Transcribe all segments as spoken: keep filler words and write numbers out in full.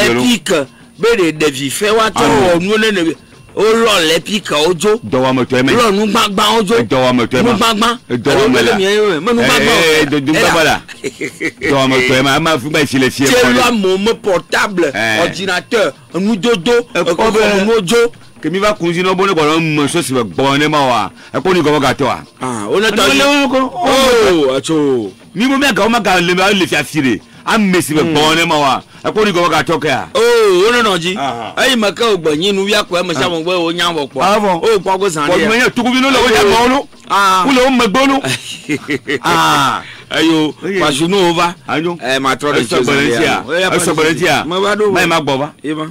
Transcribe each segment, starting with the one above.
les piques béré des vifs wa to nu ne o lo le pique ojo do wa mo to me lo nu gbagba ojo do wa mo to me gbagba do wa mo la me nu gbagba eh do do gbagba la do wa mo to me ma fu ba si le fie c'est là mon portable ordinateur nu dodo ko mo ojo que mi va cousin no bonne ko mo so si gbon ma wa e ko ni ko ga to wa ah on est oh acho mi mo me ga o ma ga le le fi afire am mesi be gbon ma wa e ko ni ko ga to ka oh ono no ji ayi maka ogbanyin nu wi akwa mo sha mo gbe o nya wo po o po go san de ko me yan tugu bi no lo o ja mo lu ah ku lo mo gbonu ah ayo pasunu over eh ma tro de so volunteer e so volunteer mai ma gbo ba e ba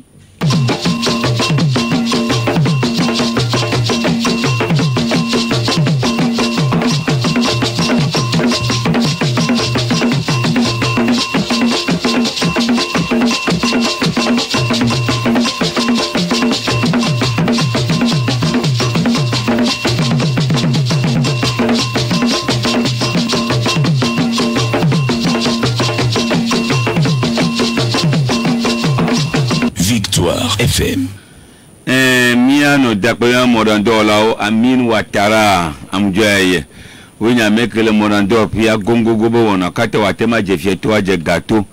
F M. Eh miano dakwa morando lao Amin Watara amjoye. Wonya mekele morando pia gongo gobo wona kata watema jefie to aje gato.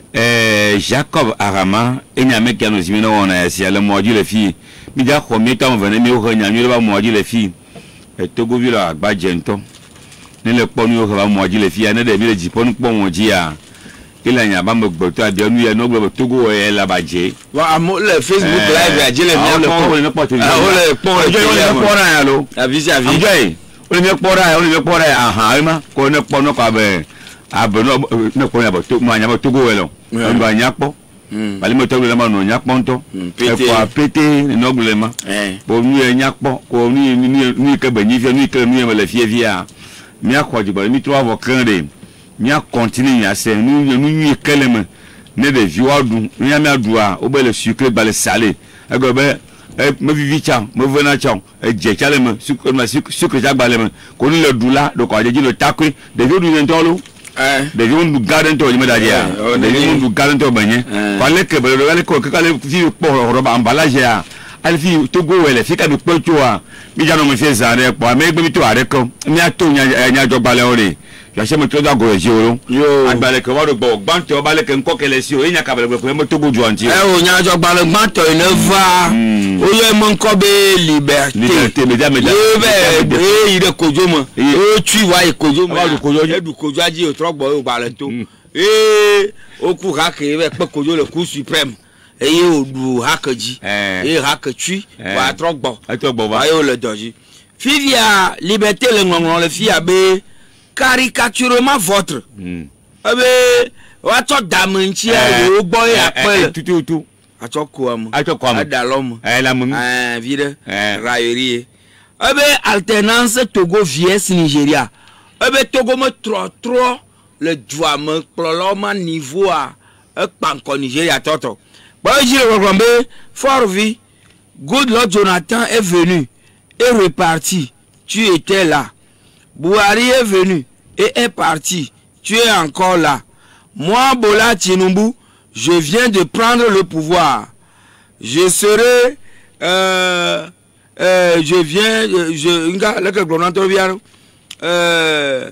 Eh Jacob Arama enya mekano zimina wona yasi ale moji le fi. Mi ja ko mi tam vene mi o nya mi ba moji le fi. E togo vila agbaje nto. Ne le ponu o ba moji le fi ane de mi le jipon po moji ya. Il a un bambou de bien nous y a nos Togo et la badge. Wa le Facebook live a dit le on le pas on le pont le pont allo avisi avisi on le pont on le pont ah ma ko ne pont no ka be abono ne ko ya ba to ma nya ba Togo welo on ba nya po bali mo Togo le ma no nya ponto e ko pété no glema bo nu e nya po ko ni ni ni ke be ni fi ni ke nu e le fie via mi akwa ji ba mi to avo kande nya continue ya se nu nu nu keleme ne de viwadu nya mi adua o be le sucre ba le salé e go be e me vivi cha me vena cha e je cha le me sucre ma sucre ja gba le me ko ni le dula do ko ajeji le takwe de jodu ni ntolo eh de jodu garden to me da dia de jodu garden to banye fale ke be le ko ka le fi po roba emballage ya al fi Togo wele fi ka bi po to a mi ja no me fi zare po me gbe mi to are ko mi ato nya nya jo gba le ore ya se me to da go ejiro agbale ke wa do gbo gbante o bale ke nko kele si o nya ka bele pe mo Togo ju anti e o nya jo gbale gbante ine va o ye mo nko be liberté liberté media media e be e ire kojo mo o tui wa e kojo mo wa kojo e du kojo aji o trogbo o gbale to e o ku ha ke be pe kojo le ku suprême e ye o du hakaji e hakatui wa trogbo trogbo ba ayo le doji fivia liberté le ngongron le fi abe caricaturement votre hmm. Abe wa to damanchi e o gbo e apele tutu tu atoko am atoko am adalom eh la mumi eh vide raillerie abe alternance Togo vs Nigeria abe Togo me trop trop le doigt me ploloma niveau a e panko Nigeria toto ba jire programme fort vie Good Lord Jonathan est venu et reparti, tu étais là. Buhari est venu et est parti, tu es encore là. Moi, Bola Tinubu, je viens de prendre le pouvoir. Je serai, euh, euh, je viens, je, euh,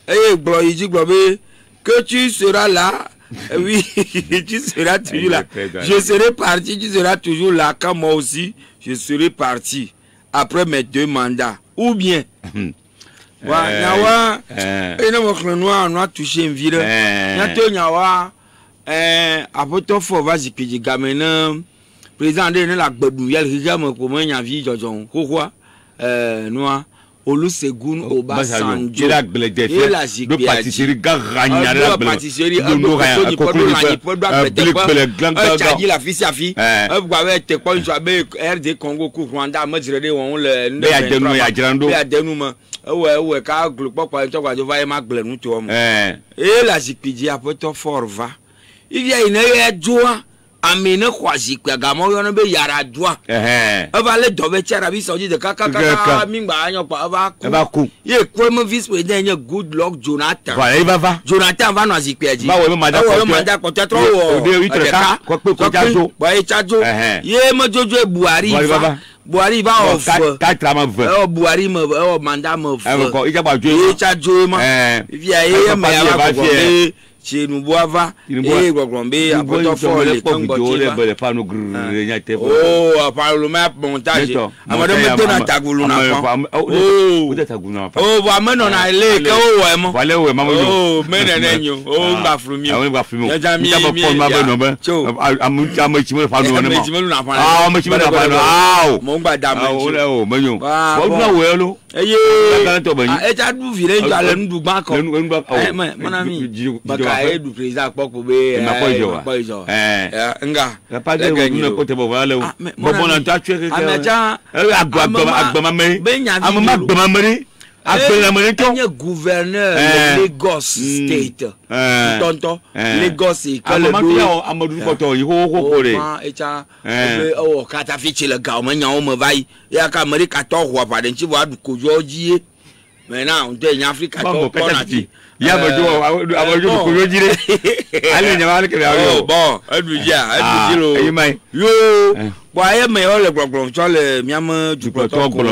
que tu seras là. Oui, tu seras toujours là. Je serai parti, tu seras toujours là. Quand moi aussi, je serai parti après mes deux mandats. Ou bien, wa nyawa ina wakle noa noa toucher une ville nyato nyawa eh apoto fo va zipiji gamena président de la gbedu yel higame ko mo nya vi jojon kokwa eh noa Olusegun Obasanjo la gbedefe do patisserie garanya la patisserie do rani podo rani podo apete chaji la fisi afi e gwa we te ko nso abe R D Congo ku Rwanda majirede won le be adenu ya jirando be adenu ma ewe ewe ka glupo kwa nto kwa jo va ma glenu to mo eh e la zipiji apoto forva ivia ina ye joa amene khoisi kwa gamo yo no be yara doa eh e va le dobe ti Arabie Saoudite de kaka kaka mingba anyo pa va ku va ku ye ko mo vice president ye Goodluck Jonathan voilà il va va Jonathan va no azikpe ji va wo manda ko manda ko te tro wo de huit ka ko pe ko jajo ba e chajo ye mo jojo Buhari va Buhari va o quatre ans vingt o Buhari mo o manda mo ko ija ba jo e chajo ma via ye me ya va ko chez nous boava et gogombe apoto fo le kongo le pa no grrr nya te oh parlement montage amado meto na tagulu na pa oh o tagulu na pa oh wa meno na ile ke o we mo wale we mama oh mena nenyo oh ngba frumi ah ngba frumi ya jami mi pa ma no ba amu amu chimo fa no na ma ah amu chimo na fa no ah mo ngba da mo oh menyo wo na we lo eye e ta du vire njo ale ndu gba ko mana mi baka e du président poko be ma ko jo eh nga pa de no ko te bo wale o bo bona ta twe ke ameja agba agba ma me am ma agba ma me agba ma me to nye gouverneur de Lagos state tonto Lagos e kale do amadu ko to yi ho ho ko re ma e cha be o kata fichi le ga o ma nya o mo vai ya ka America to ho pa de nchi bo adu ko jo ji maintenant on de Africa to ko na ti ya bojo abojo ko yo jire ale nya wale ke oh bon eduja edujiro ayi mai yo bo aye me o le gbogbo so le miam du protocol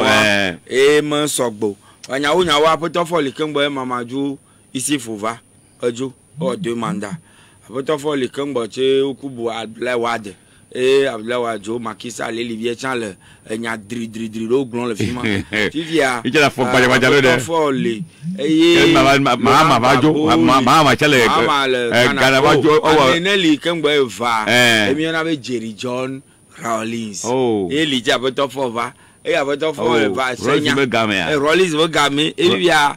e mo sogbo anya wo nya wa portfolio ke ngbo e mamaju isi fova ojo o de manda portfolio ke ngbo che okubu adlewade et Abdelawa Jo Makisa le Olivier Charles nya dri dri dri ro glon le film tivia il la faut pas le jalo de folle et mama mama va Jo mama chale gana va Jo o Nelly kemgbe va e mi na be Jerry John Rawlings et li ja beto for va et abeto for va senya e Rawlings be game e bia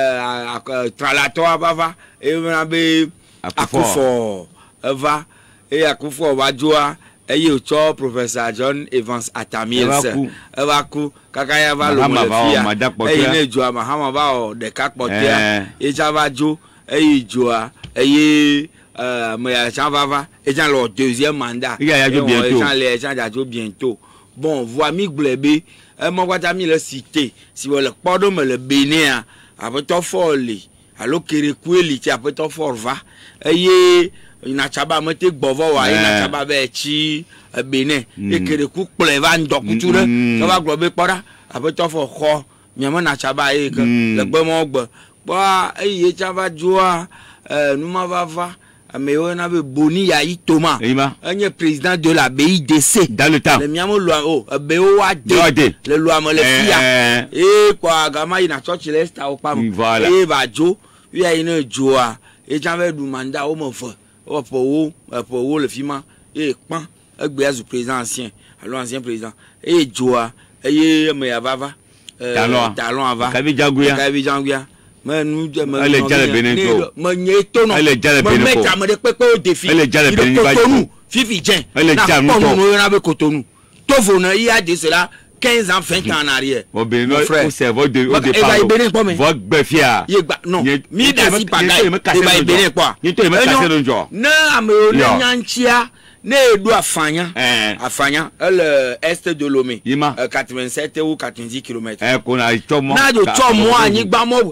tralato abava e mi na be Akufo va et Akufo va joa eye ocho Professor John Evans Atamils eva ku kakaya va lo mafia eye ne joa mahama va o de kakpotia e java jo eye joa eye euh me ya chava va e jan lo deuxième mandat il y a jo bientôt jan le jan jo bientôt bon voix mi glebe e mo kwata mi le cité si wo le podo me le Bénin apeto folie alo kerekueli ti apeto forva eye ina chaba mete gbovo wa ina chaba be chi Benin ekere ku kple va ndokutu re so ba glo be pora abeto fo kho miamo na chaba e ke le gbe mo gbe ba eye chaba joa euh nous ma va va mais on a boni ya itoma un président de la B I D C dans le temps le miamo loi oh B O A D le loi mo le fia et quoi gama ina church le sta o pa e ba jo wi ya ina joa e janve du mandat o mo fo o po wo po wo le fima e pan egbe azu président ancien alors ancien président e joa e me ya bava talon talon ava kabi janguya kabi janguya mais nous elle est déjà le Bénin mais nieto non elle est déjà le Bénin mais ça me dépepe au défi elle est déjà le Bénin Cotonou Fifi Dien elle est déjà nous na be Cotonou to vona il y a de cela quinze ans vingt ans en arrière au Bénin au cerveau de au départ et va Bénin pas mais votre befia non mi da si pagaille et va Bénin quoi ni to me casser le genre na ame nyanchia ne edu afanya afanya le est de Lomé quatre-vingt-sept ou quatre-vingt-dix kilomètres eh ko na tomo na do tomo anyi gba mo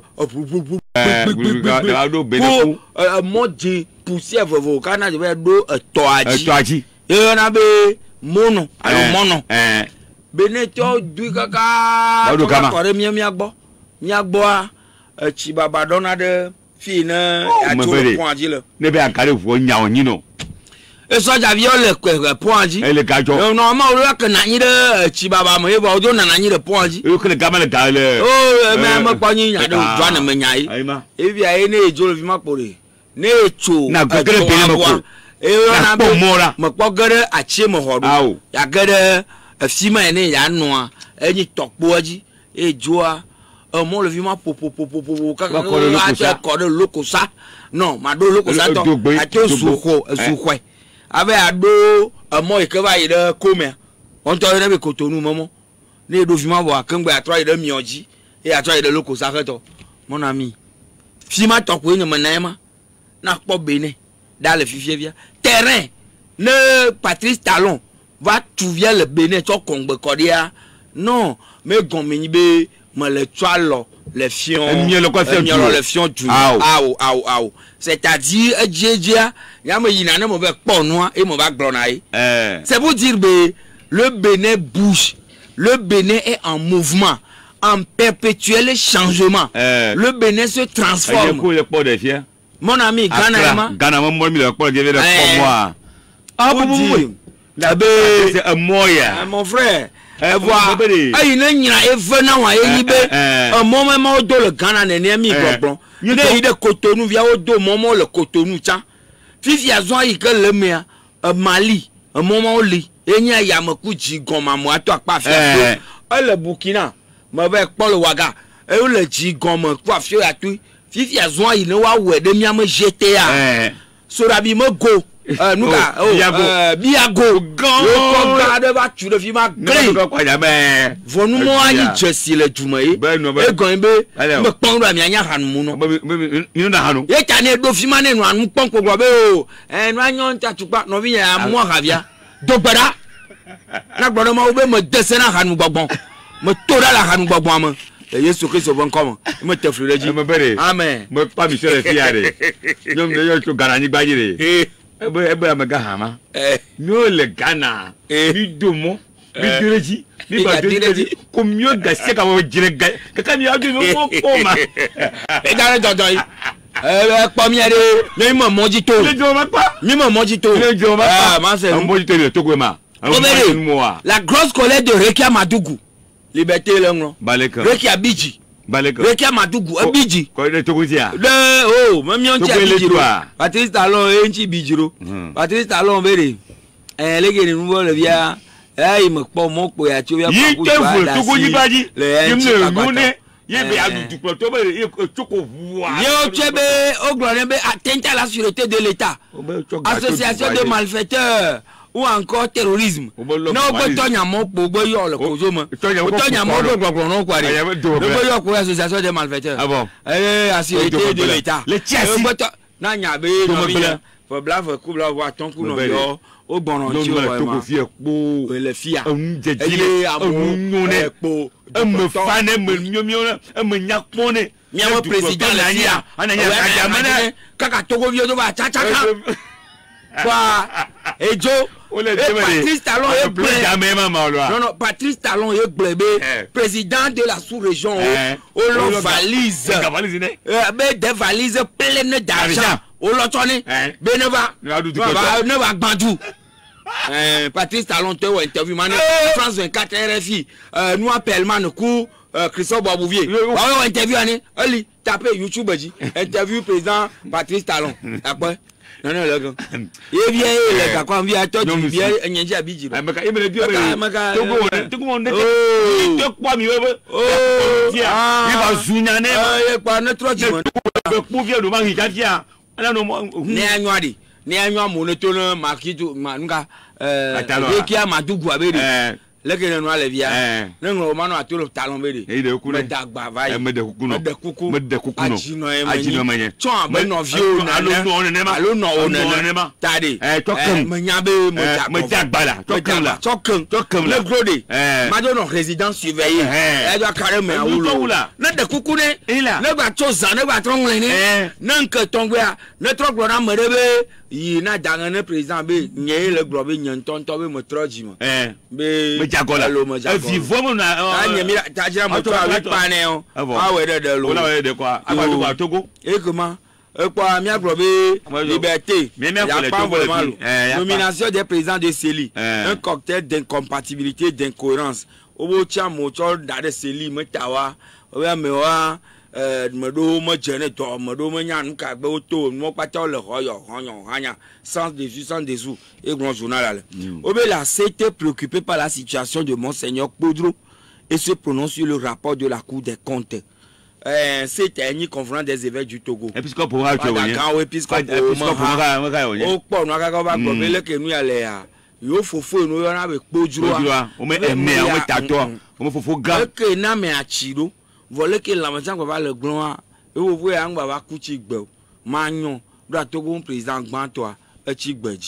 mo di poussière vovo kana je be do toaji toaji e na be mono alo mono eh Benin to du kaka ko re mi mi agbo mi agbo a chi baba dona de fi na ajo poinji le ne be akare fo nya onyi no e so ja vi o le poinji e le gajo no ma o le ka na nyi de chi baba mo e ba o do na na nyi de poinji e ko le gama le ga le o me ma pa nyi nya de dwa na me nya yi e bi a e na ejo le fi ma pore na echo na gogere be na ko e na be mo po gere achi mo hodo ya gere afima ene ya noa enyi tokpo aji ejoa mo le fi ma popo popo popo kaka ko de lokosa non ma do lokosa to ati suko sukwe abe ado mo ikeba ide kome on to ide be Cotonou momo ne do fi ma bo akengbe atwa ide mioji e atwa ide lokosa keto mon ami fi ma tokpo enyi manema na kpo Benin dans le fifie via terrain ne Patrice Talon va trouver le Bénin to kongbe kodia non mais gomini be me le toalo les fions les fions du aou aou aou c'est-à-dire djedja ya me yina ne mo be kpo noa et mo ba glonai c'est pour dire be le Bénin bouge, le Bénin est en mouvement, en perpétuel changement. Euh, le Bénin se transforme. Mon ami, Ghana, Ghana, mon ami, le port de moi. Ah, pour dire, c'est un moyen. Mon frère, voir, il n'y a venant à Elibe, un moment où le Ghana n'est mis bon. Il y a eu des Cotonou, via au dos, moment le Cotonou, tiens. Fifi a besoin de le mien, un Mali, un moment où lit. Et n'y a yamakou djigoma moi toi pas faire le Burkina mauvais Paul Waga et le djigoma quoi faire à tout fifi a zoa il ne wa we de miam G T A sorabi mo go nous ga biago go garde va tu le fima gré vont nous moi ni jesi le jumaye e gombe me pon do mi anya hanu no you na hanu e tane do fima ne no anu pon ko gbe o e no anyon tatupa no bi ya mo havia Dobara, na gbọ́dọ̀ ma obe me dese na hanu gbọgbọn, me tora la hanu gbọgbọn ma. Yesu Christ bon comme, me te fleur ji. Amen. Me pa mi sere fiare. Nyom de yo to garani gbajire. Ebe ebe me ga hama. Eh. No le Ghana. Bi domo, bi direji, bi ba direji. Ko mio ga se ka wo jire ga. Ka mi adu no ko ma. E dare dodo yi. Eh, pas mieux de, mais moi mojito. Mais moi mojito. Ah, ma c'est. Mojito le Togwema. La grosse colère de Rekia Madougou. Liberté l'angle. Baleka. Rekia Bidji. Baleka. Rekia Madougou. Un Bidji. Quoi de Togozia? De oh, même yon tia Bidji. Patrice Talon et un petit Bidjiro. Patrice Talon véré. Eh, les gars, nous voulons le via. Eh, il me prend mon coup et tu viens. Il te faut Togoji Badi. Le Mouné. Yebe adu tuklo to be choko voix. Yo chebe au glorien be atteinte à la sûreté de l'État. Association de malfaiteurs ou encore terrorisme. Non go tonya mo gbogbo yo le kozo mo. Tonya mo gbogbo no kwari. Le yo ko association de malfaiteurs. Ah bon. Eh sûreté de l'État. Le tiasi. Na nya be no bien. Faut blave coup blave voir ton coup no yo. Au bon entier vraiment. Le fia. Il est à mon po. Me fane me nyomyo me nyakpone mi am président la nia ananya ajamane kaka togo vio do ba cha cha cha kwa ejo Patrice Talon est blé non non Patrice Talon est blé président de la sous-région au long valise be des valises pleines d'argent au lotone beneva ne va bandu. Euh, Patrice Talon te ou interview man France vingt-quatre R F I euh, nous appelle man coup euh, Christophe Babouvier wa interview ani ali taper YouTube ji interview président Patrice Talon après non non le gars et bien le gars quand vient toi tu viens nyenji abiji maka e me bio maka to go to go ndete to kwa mi we oh il va zunya ne e pa ne trop ji mo ko vie do ma hijatia ala no ne anwadi ni anyo monotono makitu manuka euh Rekia Madougou abedi lekene no alevia ne ngro ma no atolo Talon bedi me dagba vai me de kuku no me de kuku me de kuku no ajino e ajino manye chon be no vio na alo no onema alo no onema tade eh tokem me nyabe me dagba la tokem la tokem tokem le grode ma do no résident surveillé e do carrément awulo ne de kuku ne ne ba choza ne ba trongle ne nanke tongwa ne troglo na merebe yi na dangane président be nye le globe nyanton to be mo troji mo eh be me jagola e vivo mo na anya mi ta jira mo to awe pane o awe de de lo wala we de kwa agba to Togo e comment e kwa mi aglobe liberté ya pas vraiment nomination des présidents de Célie un cocktail d'incompatibilité d'incohérence obo cha mo cho dade Célie mo tawa o ya me wa euh me do mo jene to me do mo nyan ka gbe o to mo pata le royo hanyo hanya sans dessus sans dessous et grand journal obe la c'était préoccupé par la situation de monseigneur Poudrou et se prononce sur le rapport de la Cour des comptes. Euh c'était une conférence des évêques du Togo. Épiscope pour ha chowo yen. D'accord, épiscope pour ha. O po no aka ba gbo be le ke nu ya le ya. Yo fofo no yo na be Poudrou. O me eme o me tato. O me fofo ga. Que na me achiro. Volé que la matin va le gloire et vous voyez un baba kuchi gbe magnon doit Togo président gban toi e chi gbeji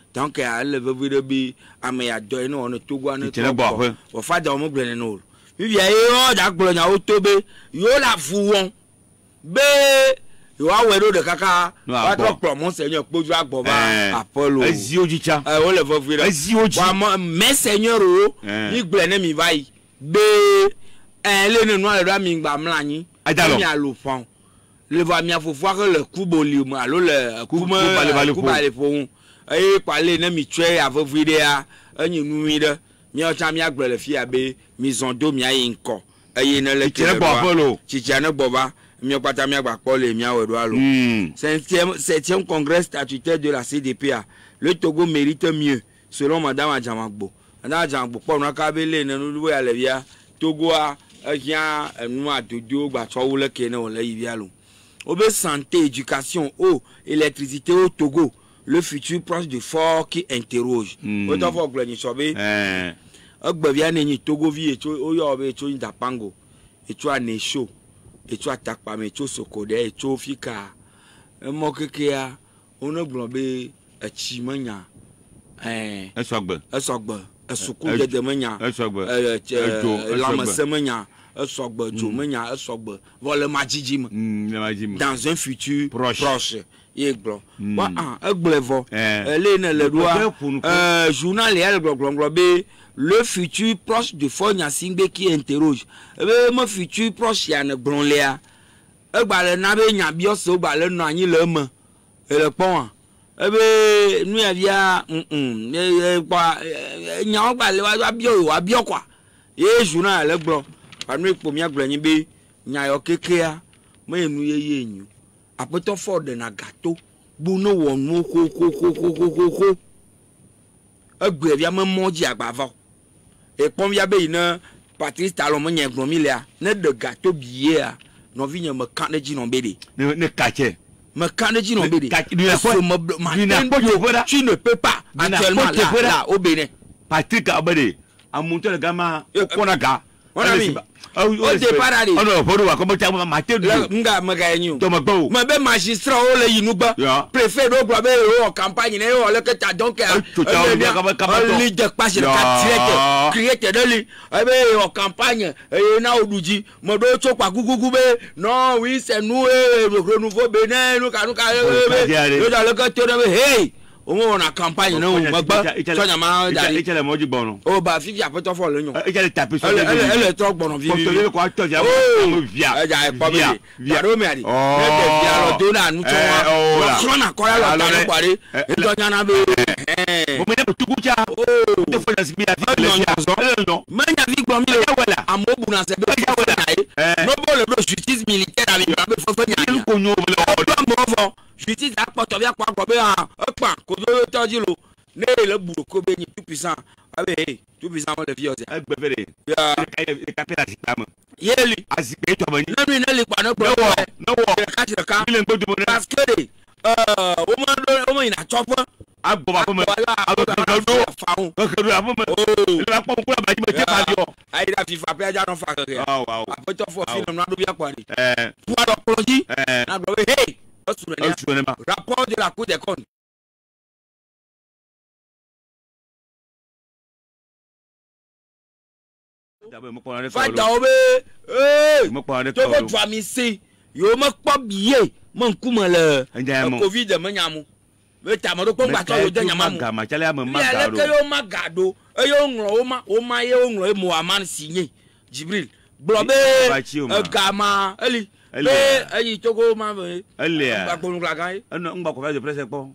donc elle veut dire bi amaya do eno on Togo an to o fada o mo gble no mi bi e o da gboro nya o to be yo la fu won be yo awero de kaka wa to promo seigneur poju agbo ba Apollo ezi ojicha eh o le veut dire ezi oji wa me seigneur o mi gble na mi vai be eh le no le do mi gba mla yin mi alofan le va mi afofo que le kuboli mo alo le kuma kuba le fo eh parler na mi tue avovide a anyi numi de mi o cha mi agbre le fi abe mi zondo mi ayi nko eh na le kire bo Apollo chicha na boba mi o pata mi agba po le mi awedo alo septième septième congrès statutaire de la C D P A. Le Togo mérite mieux selon madame Adjamagbo. Madame Adjamagbo po na ka be le na nu ya le bia Togo a kia nu adodo gba so wo le ke na o le yi alo. Obe santé, éducation, eau, électricité au Togo, le futur proche de fort qui interroge. Autant faut que nous soyons. Eh. Ogbe bien ni Togo vi eto oyo obe eto inda pango, eto anesho, eto atakpa me eto sokode eto fika. Mo keke a ono glombe echimanya. Eh. Esogbe. Esogbe. Esuku de demanya. Esogbe. Eh la semanya. Esogbe jomenya esogbe vole majijim dans un futur proche proche yeglo wa ah eglevo ele na le doa euh journal el gloglonglo be le futur proche de Fonya Singbe qui interroge be mo futur proche ya na gbonle a egbale na be nya bioso gbale no anyi le mo ele pon a be nu ya bia mm e pa nya gbale wa bio wa bio kwa e journal el glo panu po mi agblani be nya yo kekea mo enu yeye enyu apoto for de na gato bu no wonu ko ko ko ko ko ko agbe bia mo moji agbava e pom ya be ina Patrice Talon mo nya egbon mi le a ne de gato biye a no vi nya me kan de ji no be de ne kache me kan de ji no be de tu ne peux pas actuellement là au Bénin Patrick Abede amonto le gama okonaga on a mis au départ ali on a foru wa comme tu as maté nga maga enyu to magbo ma be magistrat o le yinuba préfet do gba be o campagne ne o le que ta donc li de passe le quatre create de li be o campagne e na oduji mo do cho pa gugugu be non oui c'est nous le nouveau Bénin nous ka nous ka le dans le que tu hey on a campagne non magba so nya ma dari e le moji bono o ba fifi apoto fo le yon e le taper sur le le trop bono vivi ko to ko to ja mo via e ja e pa be via do me ari e de via lo do na nu to wa so na ko la lo ta pare e to nya na be mo me ne tukucha o de fo na si bi afi le non me nya vi gbon mi le wala amobu na se be ya wala ai no bo le justice militaire avec ba be fo fo nya ko nyo le o do mo fo justice a poto bia kwa kwa be ha pa ko do toji lo ne le buru ko be ni tout puissant abe tout puissant le vieux e gbe fere ya e ka pela sikama yeli azike to ba ni na mi na le pa no pro no wo ka ti ka ile ngbo do parce que euh o ma o ma ina chop agbo ba mo alo do do faun ko ko do mo le ba po ko ba ji me te pa dio ai da fifa pe aja no fa kere oh wow apoto fo film na do bia kwa ni eh pour do ploji na do hey rapport de la Cour des comptes. Fada obe, eh, to go to amisi, yo me kpo biye, mon kuma le Covid me nyamu. Me ta mo do kpo gba to yo de nyama mu. Ma chale am ma ga do. Le ke yo magado, e yo nro o ma, o ma ye o nro e mo aman sinye. Jibril, blobe e gama, eli be ayi Togo ma be ele a gbonu la gan no ngba ko fa de presse po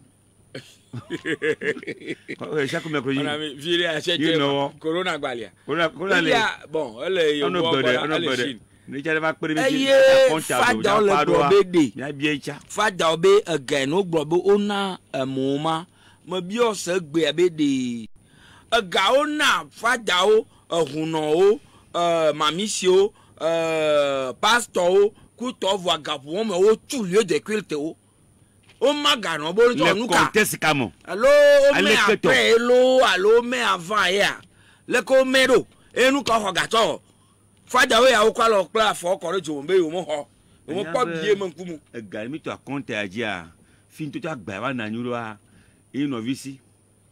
o chaque mercredi on a viré à cette corona gbalia corona corona le bon ele yo bo ele ni jare ma pere meji fa da le gbobe de ya bie cha fa da obe again no gbobe ona amoma mo bi o se gbe abe de aga ona fa da o ohuno o euh mamisio euh pastor kuto voa gapu won me o tu lieu de culte o o magano bo to nuka le contexte kamo allo o me après lo allo me avant ya le ko mero enu ka ho gato fada we ya o kwa lo kla fo ko rejo mbe yo mo ho mo pa bie mo nkumu e gari mi to a compte ajia fin to agba wa na nyuro a ino visi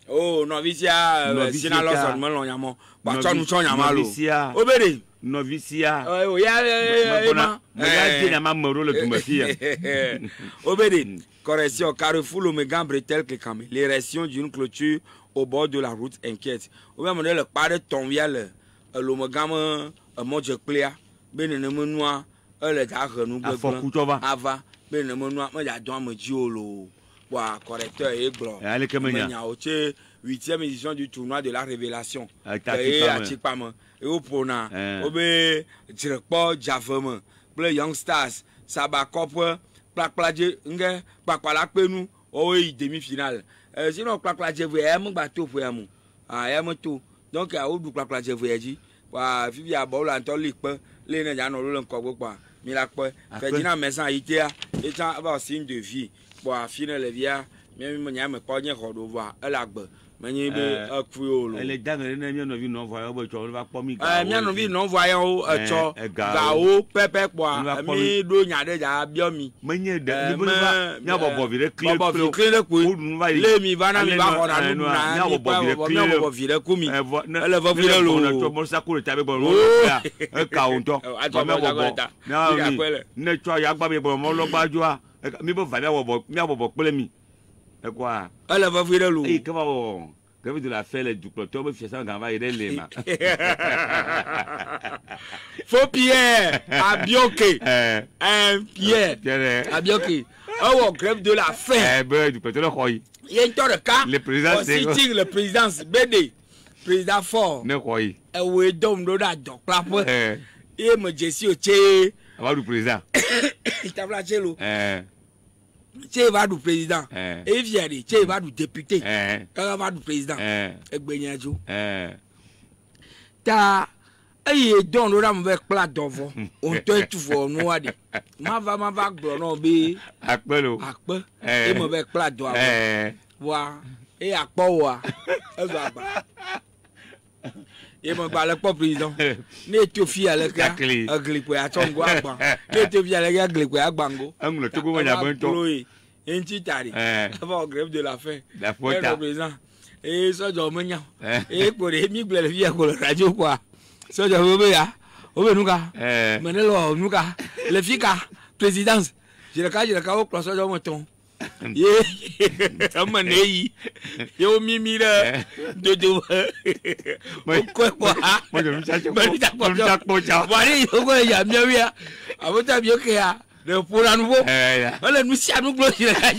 Oh, novicia, sina loson me lo nyamo. Ba chonu chon nyama lo. Obede. Novicia. Oh, ya ya ya. Ya ya nyama moro le tumafia. Obede. Correction, Carrefour le méga bretel que quand l'érection d'une clôture au bord de la route inquiète. Ou même le pas de ton vial le méga me mon je cléa. Ben ne me noie le ta renou be. Ava. Ben ne me noie me ya don me diolo. Wa correcteur et blanc. Allez comme nya o che huitième édition du tournoi de la révélation. Et à Chipama. Et au Pona. Obe directeur Javama. Bleu Young Stars. Sabakop. Plaque plaque nge plaque plaque penu. Oh oui demi-finale. Sinon plaque plaque vous aime bateau pour aime. Ah aime tout. Donc à où plaque plaque vous dit. Wa fifi a bol anto lipe. Les ne ya no lo nko quoi. Mi la pe. Fait dina maison itea. Et ça va signe de vie. Wa finale le via. Même mo nya me ko nye ko do voir. Elle agbe. Manye be akuolo. Elle est dingue, elle est non vu non voyant bo cho va pas mi. Eh mi non vi non voyant o cho. Gao pepe kwa. Mi do nya de ja biomi. Manye de ni bo va nya bo bo vire clean. Bo bo clean ku. Le mi va na mi va ko na nu na. Nya bo bo vire clean. Nya bo vire ku mi. Elle va vire lo. To mo sa ku le tabe bo lo. E ka o to. Ko me bo bo. Na mi. Ne cho ya gba mi bo mo lo gba ju a. Mi bo va na wo bo mi a bo bo pele mi. Et quoi? Elle va virer l'eau. Et comment on de la faire du cloton, mais fais ça quand va aider les mains. Faut Pierre à Bioké. Un Pierre à Bioké. Oh, grève de la faim. Eh ben, du cloton, il y a un temps de cas. Le président, c'est le président B D. Président fort. Ne croyez. Et oui, donc, nous avons donc la pointe. Et me j'ai si au tché. Avant du président. Il t'a flashé l'eau. Eh. Tu vas du président. Et vient tu vas du député. Quand va du président. Et Benyajo. Ta ayi don lo ram avec plat d'ovo. On te tout for no ade. Ma va ma va gbo no be. Akpelo. Akpe. E mo avec plat d'ovo. Wa e akpo wa. E va ba. Et mon parle pas président. Ne te fie à la gars. Agli pour à ton gwa gba. Ne te fie à la gars agli pour à gbango. Angle to go ya bonto. Un titari. Avant grève de la faim. La faute. Président. Et ça do menya. Et pour les mi blé via ko radio quoi. Ça do obe ya. Obe nuka. Menelo nuka. Le fika présidence. Je le cas je le cas au place de monton. Yeah, sama nei. Yo mimi la. Dodo. Quoi quoi? Moi je me cherche. Moi je cherche quoi? Voilà, il faut que ya mieux ya. Avant ta bien que ya. Le pour un nouveau. Voilà, nous si à nous bloquer la.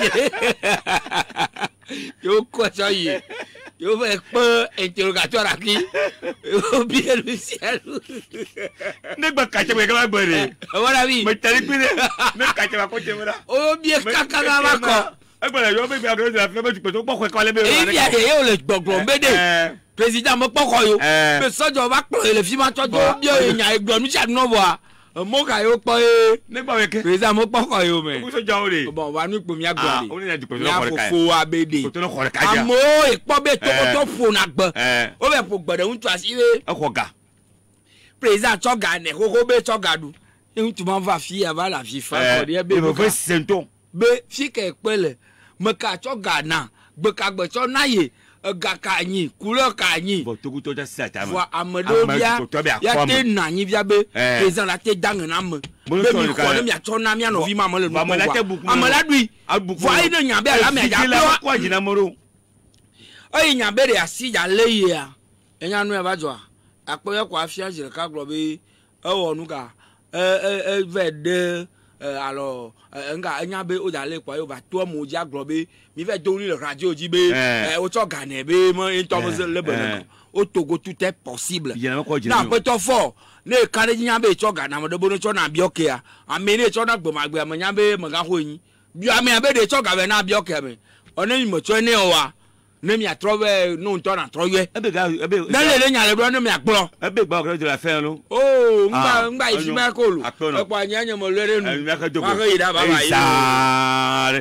Yo quoi ça y est? Yo vais pas interrogatoire aquí. Yo bien le ciel. Ne pas cacher avec la bonne. Voilà oui. Mais t'as dit ne cacher pas côté voilà. Oh bien caca là bas. Eh ben yo me bien de la flemme tu peux pas quoi quand les bébés. Il y a yo le gbogbo bédé. Président me pas quoi yo. Mais ça doit va le film toi bien il y a gbogbo mi chat no voir. Mo ka yo pa e ne ba weke président mo pa ko yo me ko so jawo le bon wa nu po mi agba ah oni na di ko so ko ka fo abede ko to ko ka ja amo e po be to to fo na gbo o be po gbede un tu asire e ko ga président to ga ne ko ko be to ga du e tu ma va fi ava la fi fa ko de be mo fe sento be fi ke pele me ka to ga na gbe ka gbe to na ye ga ka yin couleur ka yin bo to ku to ja sa ta ma amado bia ya te na yin bia be président la te dang na me be mi ko le mi ato na mi no vi ma mo le no amala dui vo ai no nya be la me ja ko ko jina moro ai nya be de asi ja le ye a enya no e ba jo apo ye kwa afia jire ka glo be e wo nu ka e e ve de alors nga enya be o ja le kwa yo ba to mo ja glo be mi ve do le radio ji be e o to gane be mo into mo le bon o Togo tout est possible na pe to fo ne kare nya be to gana mo de bo no to na bioke a amene to na gbo magbe mo nya be mo ga ho yin bi ame be de to ga be na bioke me ona mi mo to ne o wa ne mi atrowe no to na troye ebe ga ebe na le le nya le bro ne mi agbo ebe gba o de la fin lo oh ngba ngba ifi ma ko lu e pa nya nya mo lere nu ma ko ida baba yi sare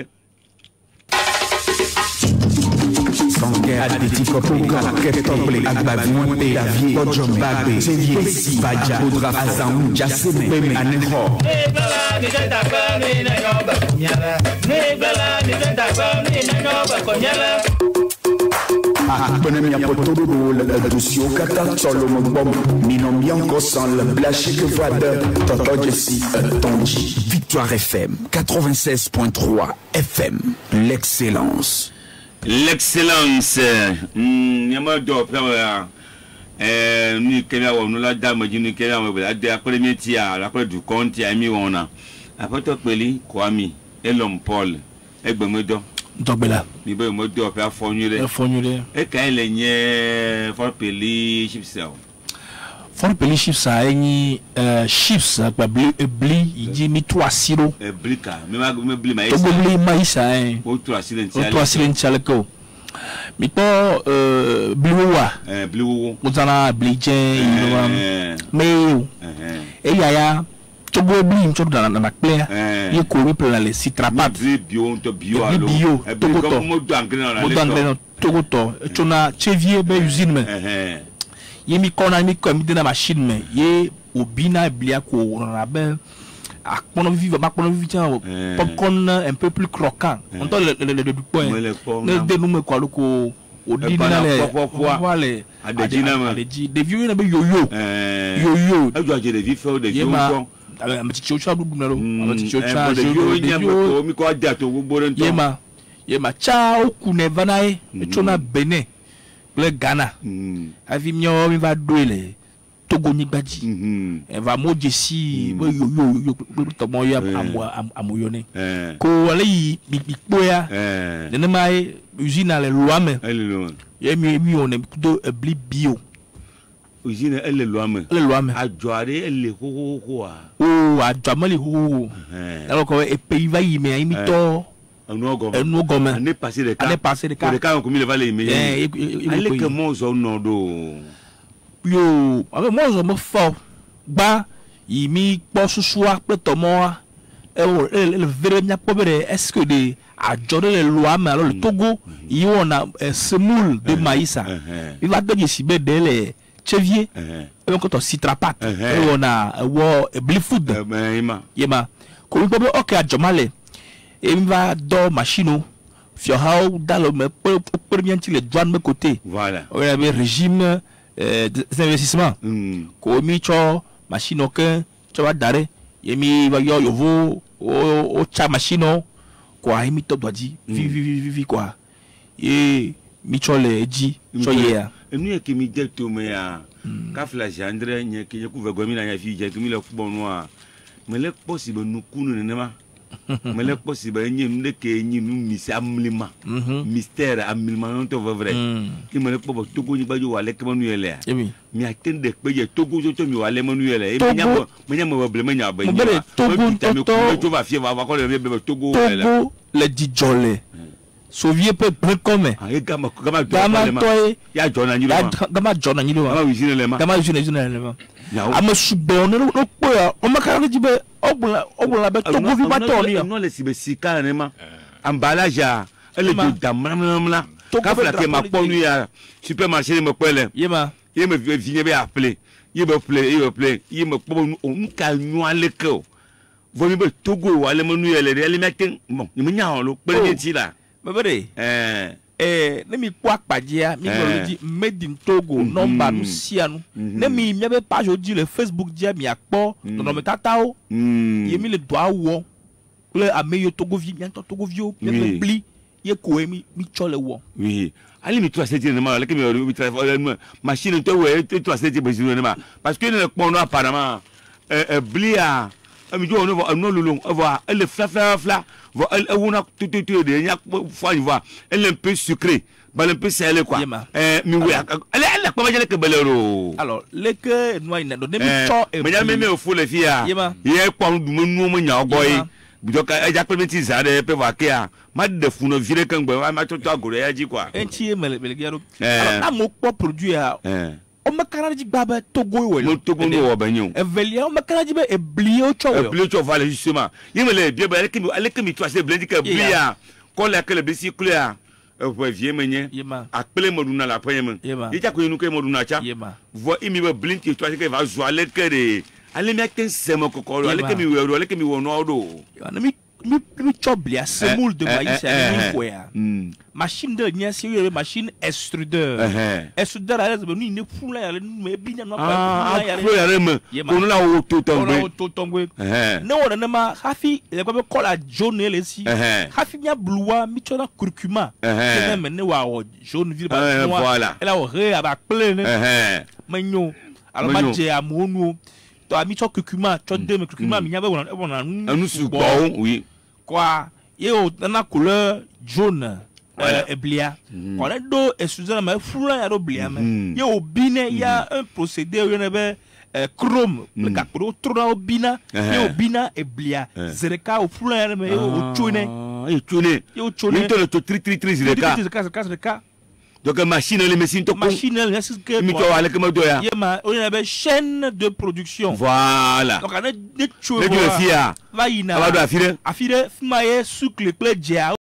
Sanke adeti kopoka ketokle agbavion pe davie odjom bagbe senye si baja odra azan jaseme peme aneho ne bala ni tenta pa ni na yoba nyala ne bala ni tenta pa ni na yoba ko nyala Bonne mia potodo le dusio kata solo mon bom. Nino bianco sans le blaché que voit de Toto Jesse Tonji. Victoire F M quatre-vingt-seize point trois F M. L'excellence. L'excellence. Nyama do frère. Eh ni kenya wo no la dame ji ni kenya wo la de premier tia la du compte ya mi wona. Après to peli Kwame Elom Paul egbemedo. Dobela. Ni be mo do fa fonure. Fonure. E kan le nye for peli chipsa. For peli chipsa eni chips pa bli bli iji mi trois siro. E blika, me ma me bli maïs. To bli maïs hein. O trois silenti. O trois silenti alko. Mi to euh bliwa. Eh bliwo. Mutana blije ino me. Eh. E yaya to go bli mcho na na player. Ye ko ri plan le citrapat. Bi bio to bio alo. Bio. E bi ko mo do angre na le. Mo do angre na to to. Chona chevie be usine me. Eh. Ye mi kona mi ko mi de na machine me. Ye obina blia ko na be à mon avis, ma mon avis, popcorn un peu plus croquant. On entend le le le du point. Ne dénomme quoi le co au dîner les à des dîners des vieux n'avaient yo yo yo yo. Elle doit dire des vieux faire des vieux quoi. Un petit chocha du bunalo, un petit chocha des vieux n'y a pas mi quoi date au bout de yema yema ciao kune vanae chona Benin le Ghana. Avi mio mi va douler. Togo ni badji e va mo jesi yo yo yo to mo ya amoyone ko wala yi bi boya eh ne mai usine ale loame ye mi mi on do bli bio usine ele loame ele loame ajoare ele ho ho ho o ajamali ho eh alors ko e pays va yi me mi to anu ogo anu ogo me ane passer de cas ane passer de cas de cas ko mi le va le me eh ale ke mo zo no do yo avec moi je me fort ba il mi po susua pe tomo e le vrai nya pobere est-ce que de adjorer les lois mais alors le Togo il on a semoule de maïs il va donner si be de les chevier et donc on citrapat et on a wo bli food yema ko mi pobe ok adjomale et il va do machine fi how dans le premier le douane me côté voilà on avait régime Euh, des investissements ko mi cho machine aucun cho va dare yemi va yo yovo o o cha machine ko ai mi to doji vi vi vi vi quoi et mi cho le ji cho ya enu e ki mi je to me ya ka fla jandre nye ki je ku ve gomi na ya fi je ki mi le ku bon wa me le possible nu kunu ne ma me le possible nye nu de ke nyi nu mi sa amlima mystère amlima non to vrai ki me le po Togo ni ba jo wale ke manu ele mi atende pe je Togo jo to mi wale manu ele e mi nya mo me nya moble me nya ba ni Togo to va fi va va ko le be Togo ele Togo le dijole Soviet pe prekome e gama gama gama toy ya jona ni gama jona ni gama usine le ma gama usine usine le ma ama subon no no po ya o makara jibe obula obula be Togo vi ba to ni no le sibe sika ne ma emballage ele do damramla ka fla ke ma ponu ya supermarché me pele yema yema vigne be appeler yema play yema play yema po on ka nyale ko vo mi be Togo wale manu ele ele metin bon ni nya on lo pele ti la bebere eh eh ne mi kwa pajia mi go di made in Togo number nu sia nu ne mi mi be page odi le Facebook dia mi akpo no me tata o ye mi le doa wo le ameyo Togo vi mi to Togo vi o mi bli ye ko mi mi cho le wo oui ali mi trois septième ma le ke mi mi trois machine to we trois septième besoin ma parce que ne pon no apparemment euh bli a mi jo no no lulung va elle fla fla fla va elle una tout tout tout de nya fois il va elle un peu sucré bal un peu salé quoi euh mi we elle elle pas manger que belero alors le que no ina do ne mi cho e me nya me me fo le fia ye pon du mo mo nya ogoy bidoka e ja permiti zare pe va ke a ma de fu no vire kan gbe ma to to agoro ya ji quoi enti e mele mele garo alors na mo po produit a o makara ji gba Togo we mo Togo no wo banyo e velia o makara ji be e blio cho e blio cho vale justement yimele bie ba lekimi alekimi to ase blendi ka blia ko la kele bisi clear e po vie menye akpele moduna la payem e ja ko yinu ke moduna cha vo imi be blinki to ase ke va zo alekere ale mi aken semo kokoro alekimi we ro alekimi wo no do na mi mi mi choblia semoule de maïs à quoi Hmm. machine de nia c'est machine extrudeur Eh. extrudeur à l'aise ni ne fula ya mais bien non Ah, pas afro ya reme. Yema. Kono la o to on tombe. a tout tombé Eh. non on a ma hafi le quoi cola jaune les si Eh. hafi nya bloua mi chona curcuma Eh. c'est même ne wa jaune ville Eh, ba voilà. elle a ré à ba plein Eh. magno alors Magno. ma je amonu to ami cho curcuma cho deux mais curcuma mi nya ba on a Anu su bon, oui. quoi et au dans la couleur jaune Voilà. euh, blia on a do excusez mais flou ya do blia mais Mhm. et au bine il y a un procédé où il y avait euh, chrome le gars pour trop au bina et Uh-huh. au bina et blia Uh. zereka au flou ya mais au chone Ah, et chune. et au chone Mito le to tri tri tri zireka. zereka zereka zereka Donc machine le machine to ko. machine là c'est que Mito ale kama do ya. il y a on avait chaîne de production Voilà. donc on a des choses Le fia. va ina Aba do afire. afire fumaye sucre le dia